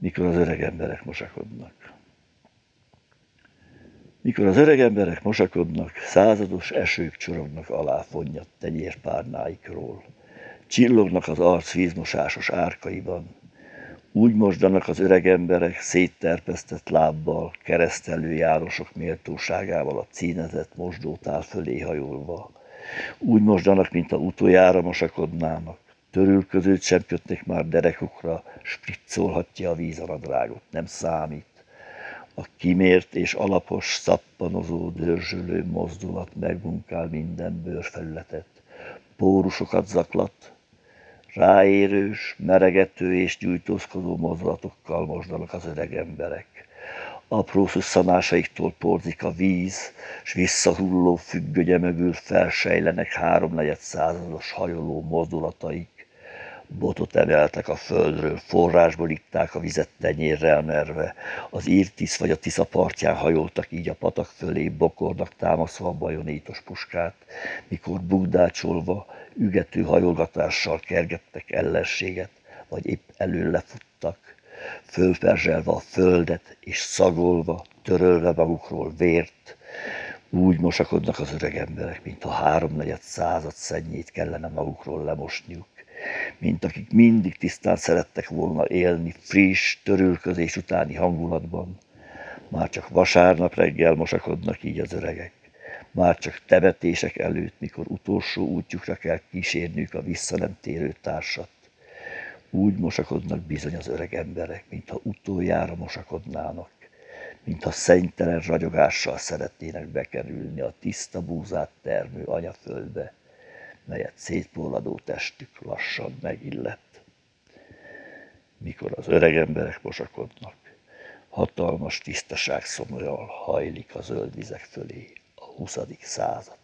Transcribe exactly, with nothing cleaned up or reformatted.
Mikor az öreg emberek mosakodnak. Mikor az öreg emberek mosakodnak, százados esők csorognak alá fonnyat tenyérpárnáikról. Csillognak az arc vízmosásos árkaiban. Úgy mosdanak az öreg emberek szétterpesztett lábbal, keresztelő járosok méltóságával a cínezett mosdótál fölé hajolva. Úgy mosdanak, mint a utoljára mosakodnának. Törülközőt sem kötnek már derekukra, spriccolhatja a víz a nadrágot, nem számít. A kimért és alapos, szappanozó, dörzsölő mozdulat megmunkál minden bőrfelületet. Pórusokat zaklat, ráérős, meregető és gyújtózkodó mozdulatokkal mosdanak az öreg emberek. Apró szusszanásaiktól porzik a víz, s visszahulló függögye mögül felsejlenek háromnegyed százados hajoló mozdulataik. Botot emeltek a földről, forrásból itták a vizet tenyérrel merve. Az Irtisz vagy a Tisza partján hajoltak így a patak fölé, bokornak támaszva a bajonétos puskát, mikor bugdácsolva, ügető hajolgatással kergettek ellenséget, vagy épp előle futtak, fölperzselve a földet, és szagolva, törölve magukról vért. Úgy mosakodnak az öreg emberek, mint a háromnegyed század szennyét kellene magukról lemosniuk, mint akik mindig tisztán szerettek volna élni friss, törülközés utáni hangulatban. Már csak vasárnap reggel mosakodnak így az öregek. Már csak temetések előtt, mikor utolsó útjukra kell kísérniük a vissza nem térő társat. Úgy mosakodnak bizony az öreg emberek, mintha utoljára mosakodnának, mintha szennytelen ragyogással szeretnének bekerülni a tiszta búzát termő anyaföldbe, melyet szétporladó testük lassan megillett. Mikor az öreg emberek mosakodnak, hatalmas tisztaság szomorral hajlik a zöld vizek fölé a huszadik század.